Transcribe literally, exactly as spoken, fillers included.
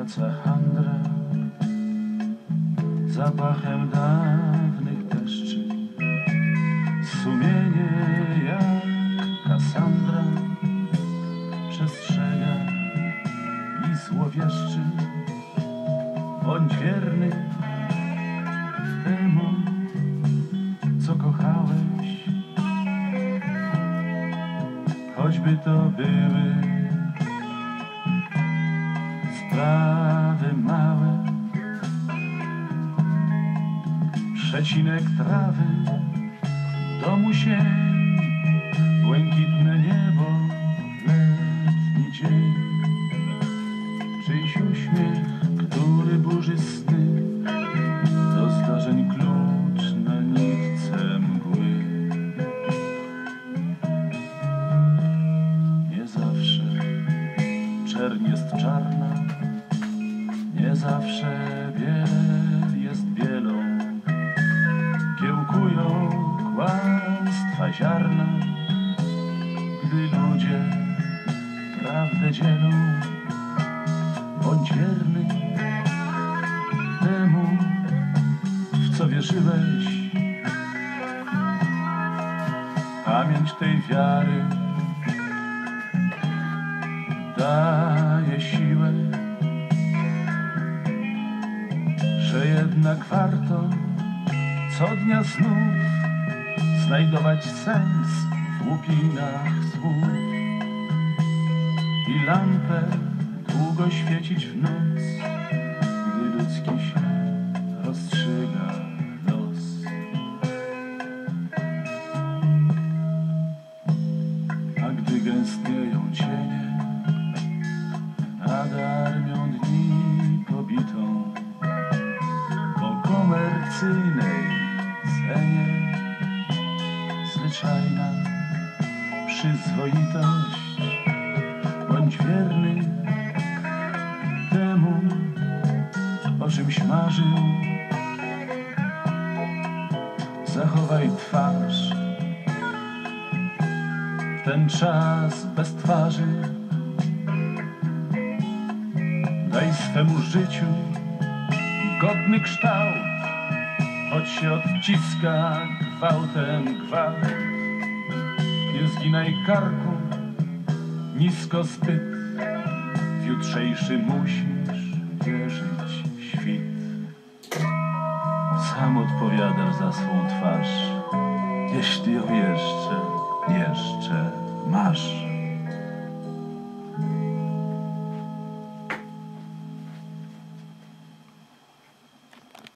Noca handra zapachem dawnych deszczy, sumienie jak Kasandra przestrzega i złowieszczy. Bądź wierny temu, co kochałeś, choćby to były sprawy małe. Przecinek trawy, domu sień, błękitne niebo, letni dzień. Czyjś uśmiech, który burzy sny, do zdarzeń klucz na nitce mgły. Nie zawsze czerń jest czarna, nie zawsze biel jest bielą. Kiełkują kłamstwa ziarna, gdy ludzie prawdę dzielą. Bądź wierny temu, w co wierzyłeś. Pamięć tej wiary daje siłę, że jednak warto co dnia znów znajdować sens w łupinach słów i lampę długo świecić w noc, gdy ludzki się rozstrzyga los. A gdy gęstnieją cienie nad armią dni pobitą, po komercyjnej cenie zwyczajna przyzwoitość. Bądź wierny temu, o czymś marzył. Zachowaj twarz w ten czas bez twarzy. Daj swemu życiu godny kształt, choć się odciska gwałtem gwałt. Nie zginaj karku nisko zbyt, w jutrzejszy musisz wierzyć świt. Sam odpowiadasz za swą twarz, jeśli ją jeszcze, jeszcze masz.